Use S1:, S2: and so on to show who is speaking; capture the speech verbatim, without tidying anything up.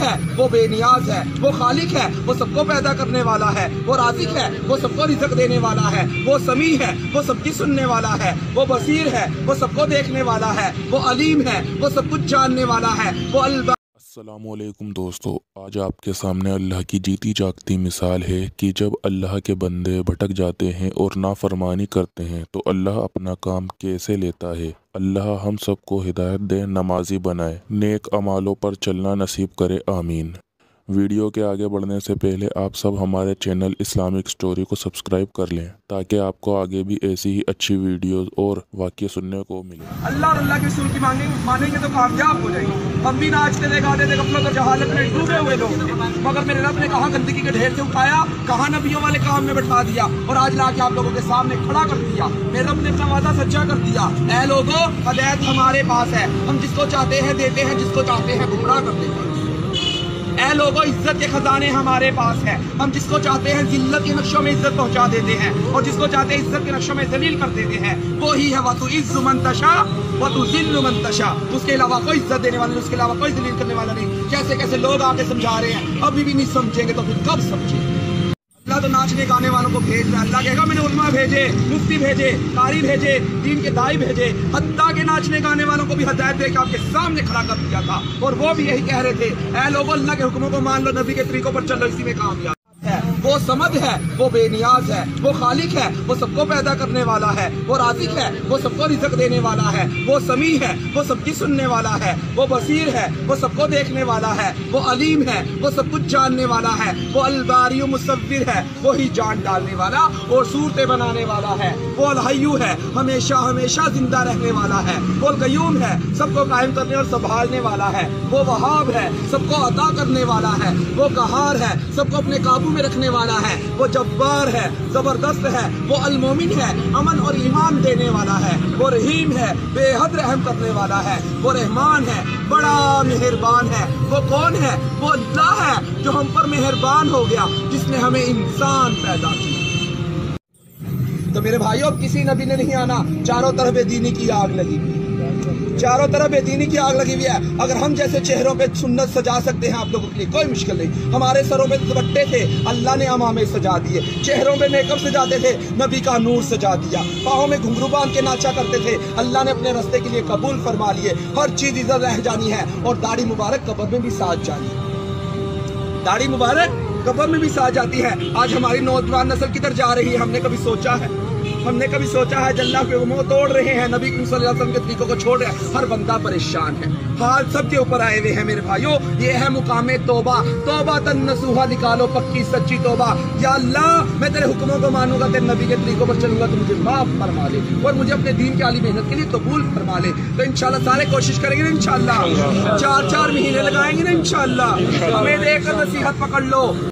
S1: है वो बेनियाज है, वो खालिक है वो सबको पैदा करने वाला है, वो राज़िक है वो सबको रिज़्क़ देने वाला है, वो समी है वो सबकी सुनने वाला है, वो बसीर है वो सबको देखने वाला है, वो अलीम है वो सब कुछ जानने वाला है, वो अल्बा।
S2: अस्सलामुअलैकुम दोस्तों, आज आपके सामने अल्लाह की जीती जागती मिसाल है कि जब अल्लाह के बंदे भटक जाते हैं और नाफरमानी करते हैं तो अल्लाह अपना काम कैसे लेता है। अल्लाह हम सबको हिदायत दे, नमाजी बनाए, नेक अमालों पर चलना नसीब करे, आमीन। वीडियो के आगे बढ़ने से पहले आप सब हमारे चैनल इस्लामिक स्टोरी को सब्सक्राइब कर लें ताकि आपको आगे भी ऐसी ही अच्छी वीडियोस और वाक़ये सुनने को मिले।
S1: अल्लाह और अल्लाह के रसूल की मांगेंगे मानेंगे तो कामयाब हो जाएंगे। हम भी नाचते थे गाते थे गफलत और जहालत में डूबे हुए लोग थे, मगर मेरे रब ने कहा गंदगी के ढेर से उठाया, कहा नबियों वाले काम में बैठा दिया और आज लाके आप लोगों के सामने खड़ा कर दिया। मेरे रब ने अपना वादा सच्चा कर दिया। ऐ लोगों, हिदायत हमारे पास है, हम जिसको चाहते हैं देते हैं, जिसको चाहते हैं गुमराह कर देते हैं। ऐ लोगों, इज्जत के खजाने हमारे पास है, हम जिसको चाहते हैं जिल्लत के नक्शों में इज्जत पहुंचा देते हैं और जिसको चाहते हैं इज्जत के नक्शों में जलील कर देते हैं। वो ही है वतु इज्जु मन तशा वतु जिल्लु मन तशा। उसके अलावा कोई इज्जत देने वाला नहीं, उसके अलावा कोई जलील करने वाला नहीं। कैसे कैसे लोग आके समझा रहे हैं, अभी भी नहीं समझेंगे तो फिर कब समझेंगे। अल्लाह तो नाचने गाने वालों को भेज रहा है। अल्लाह कहेगा मैंने उलमा भेजे, मुफ्ती भेजे, कारी भेजे, दीन के दाई भेजे, हत्ता के नाचने गाने वालों को भी हिदायत दे के आपके सामने खड़ा कर दिया था और वो भी यही कह रहे थे, ऐ लोगों अल्लाह के हुक्मों को मान लो, नबी के तरीकों पर चलो, इसी में कामयाब है। वो समद है वो बेनियाज है, वो खालिक है वो सबको पैदा करने वाला है, वो राज़िक है वो सबको रिज़्क़ देने वाला है, वो समी है वो सबकी सुनने वाला है, वो बसीर है वो सबको देखने वाला है, वो अलीम है वो सब कुछ जानने वाला है, वो अलबारी मुसव्विर है वो ही जान डालने वाला और सूरतें बनाने वाला है, वो अलहय्यू है हमेशा हमेशा जिंदा रहने वाला है, वो अलक़य्यूम है सबको कायम करने और संभालने वाला है, वो वहाब है सबको अता करने वाला है, वो कहार है सबको अपने काबू में रखने वाला है, वो जब्बार है जबरदस्त है, वो अलमोमिन है अमन और ईमान देने वाला है, वो रहीम है बेहद रहम करने वाला है, वो रहमान है बड़ा मेहरबान है। वो कौन है? वो अल्लाह है जो हम पर मेहरबान हो गया, जिसने हमें इंसान पैदा किया। तो मेरे भाइयों, अब किसी नबी ने नहीं आना, चारों तरफ बेदीनी की आग लगी हुई है, चारों तरफ बेदीनी की आग लगी हुई है। अगर हम जैसे चेहरों पे सुन्नत सजा सकते हैं आप लोगों के लिए कोई मुश्किल नहीं। हमारे सरों पे दुपट्टे थे, अल्लाह ने अमामे सजा दिए, चेहरों पे मेकअप सजाते थे, नबी का नूर सजा दिया, पाँव में घुंघरू बांध के नाचा करते थे, अल्लाह ने अपने रास्ते के लिए कबूल फरमा लिए। हर चीज इधर रह जानी है और दाढ़ी मुबारक कब्र में भी साथ जानी है, दाढ़ी मुबारक कब्र में भी साथ जाती है। आज हमारी नौजवान नस्ल किधर जा रही है, हमने कभी सोचा है? हमने कभी सोचा है? अल्लाह के हुक्म तोड़ रहे हैं, नबी सल्लल्लाहु अलैहि वसल्लम के तरीकों को छोड़ रहे हैं, हर बंदा परेशान है, हाल सबके ऊपर आए हुए हैं। मेरे भाइयों, ये है मुकामे तौबा, तौबा तन नसूहा, निकालो पक्की सच्ची तौबा। या अल्लाह, मैं तेरे हुक्मों को मानूंगा, तेरे नबी के तरीकों पर चलूंगा तो मुझे माफ फरमा ले और मुझे अपने दीन की आली मेहनत के लिए कबूल फरमा ले। तो इंशाल्लाह सारे कोशिश करेंगे ना, इंशाल्लाह चार चार महीने लगाएंगे ना, इंशाल्लाह। हमें देकर नसीहत पकड़ लो।